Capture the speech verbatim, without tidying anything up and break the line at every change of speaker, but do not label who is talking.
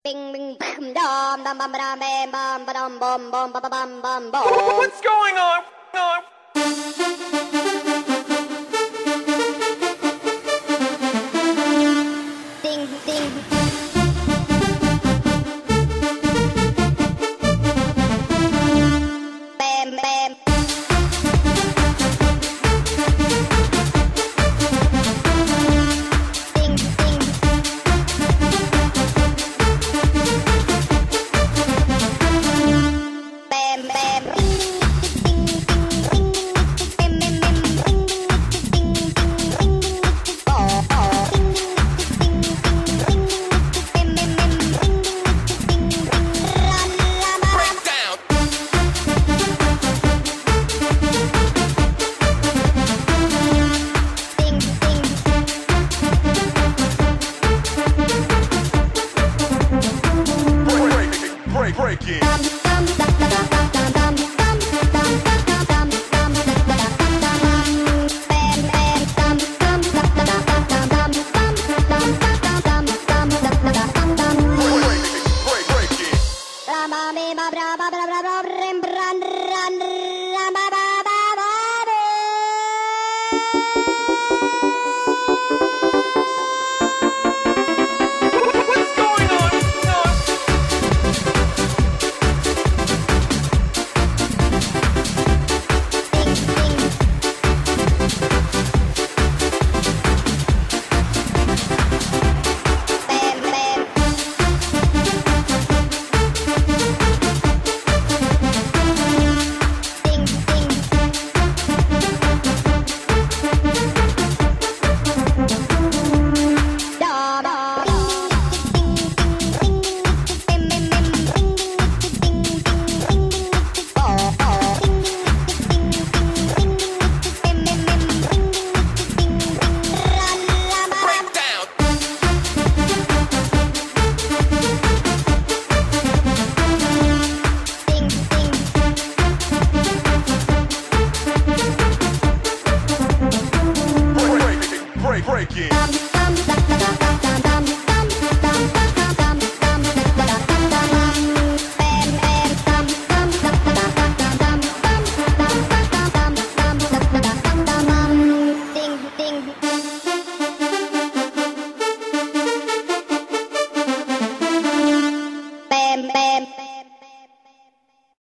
Bing bing bam dum dum bum ba bam bam ba dum bum bum ba ba bum bum bum.
What's going on? on?
Ding ding. Bam bam. Ding ding. Bam bam.
Break, break it. Break, break it. What's going on? on? Break, break it.